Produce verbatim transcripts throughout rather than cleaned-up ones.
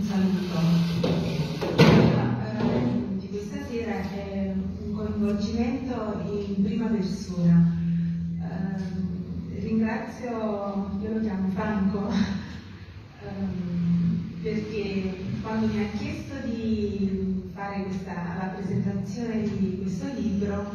saluto. Eh, di questa sera è un coinvolgimento in prima persona. Eh, ringrazio, io lo chiamo Franco, eh, perché quando mi ha chiesto di fare questa, la presentazione di questo libro,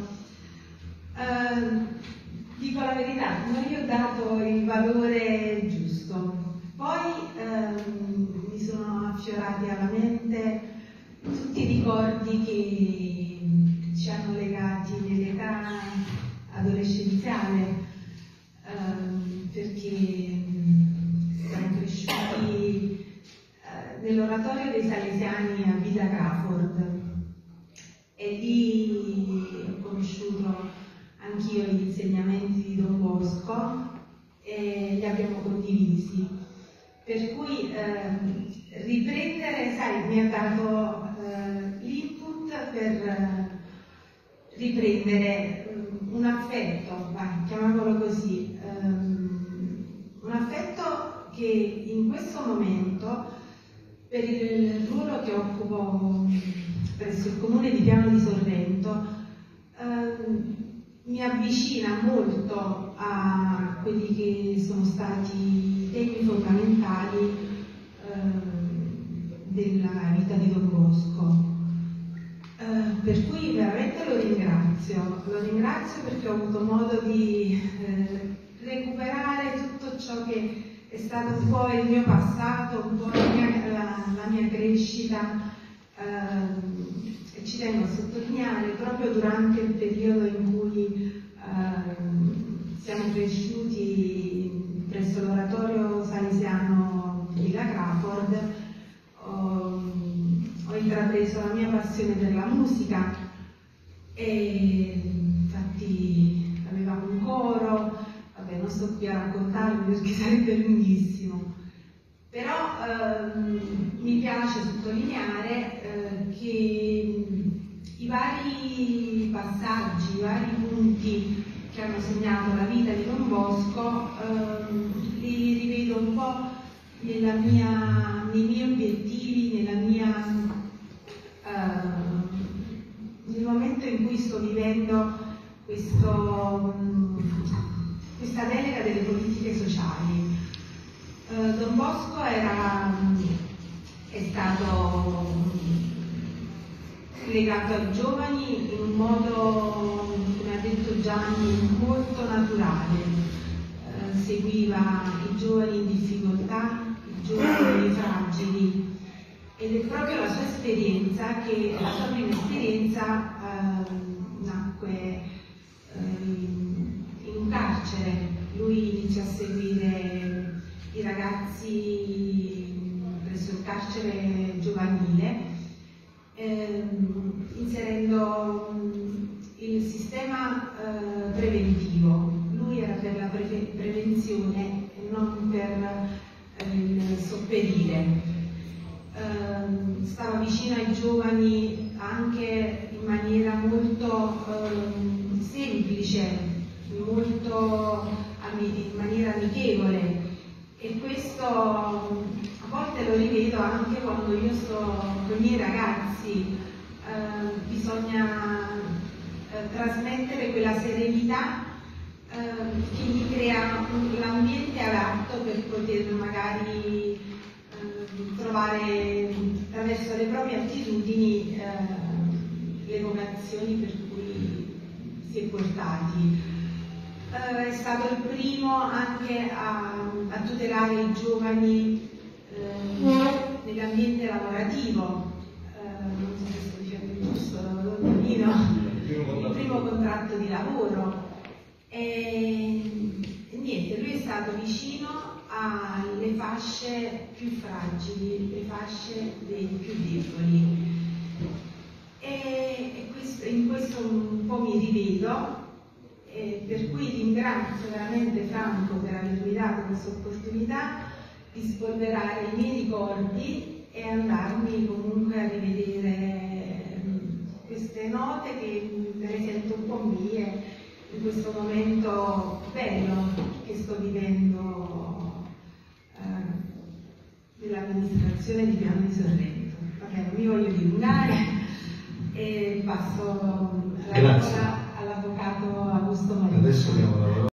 eh, dico la verità, non gli ho dato il valore giusto. Poi ehm, mi sono affiorati alla mente tutti i ricordi che ci hanno legati nell'età adolescenziale, ehm, perché siamo cresciuti eh, nell'oratorio dei Salesiani a Villa Crawford e lì ho conosciuto anch'io gli insegnamenti di Don Bosco e li abbiamo condivisi. Per cui eh, riprendere, sai, mi ha dato eh, l'input per eh, riprendere eh, un affetto, vai, chiamiamolo così, ehm, un affetto che in questo momento, per il ruolo che occupo presso il comune di Piano di Sorrento, ehm, mi avvicina molto a quelli che sono stati i temi fondamentali eh, della vita di Don Bosco. Eh, per cui veramente lo ringrazio, lo ringrazio perché ho avuto modo di eh, recuperare tutto ciò che è stato un po' il mio passato, un po' la mia, la, la mia crescita. Eh, e ci tengo a sottolineare proprio durante il periodo in cui eh, siamo cresciuti presso l'oratorio salesiano di Villa Crawford, ho, ho intrapreso la mia passione per la musica e infatti avevamo un coro, vabbè non sto qui a raccontarvi perché sarebbe lunghissimo, però ehm, mi piace sottolineare eh, che i vari passaggi, i vari punti che hanno segnato la vita di Don Bosco ehm, li rivedo un po' nella mia, nei miei obiettivi, nella mia, eh, nel momento in cui sto vivendo questo, questa delega delle politiche sociali. Eh, Don Bosco era, è stato legato ai giovani in un modo, come ha detto Gianni, molto naturale. Eh, seguiva i giovani in difficoltà, i giovani fragili, ed è proprio la sua esperienza, che la sua prima esperienza eh, nacque eh, in un carcere. Lui iniziò a seguire i ragazzi presso il carcere giovanile, ehm, inserendo il sistema eh, preventivo. Lui era per la pre prevenzione e non per eh, il sopperire. Eh, stava vicino ai giovani anche in maniera molto eh, semplice, molto in maniera amichevole, e questo a volte lo rivedo anche quando io sto con i miei ragazzi. Eh, bisogna eh, trasmettere quella serenità eh, che gli crea l'ambiente adatto per poter magari eh, trovare attraverso le proprie attitudini eh, le vocazioni per cui si è portati. Uh, è stato il primo anche a, a tutelare i giovani uh, nell'ambiente lavorativo. Uh, non so se sto dicendo giusto, Domino, il primo contratto di lavoro. E, e niente, lui è stato vicino alle fasce più fragili, le fasce dei più deboli. E, e questo, in questo un po' mi rivedo. Eh, per cui ringrazio veramente Franco per avermi dato questa opportunità di spolverare i miei ricordi e andarmi comunque a rivedere eh, queste note che me le sento un po' mie in questo momento bello che sto vivendo eh, nell'amministrazione presentazione di Piano di Sorrento. Ok, non mi voglio dilungare e passo la Grazie. parola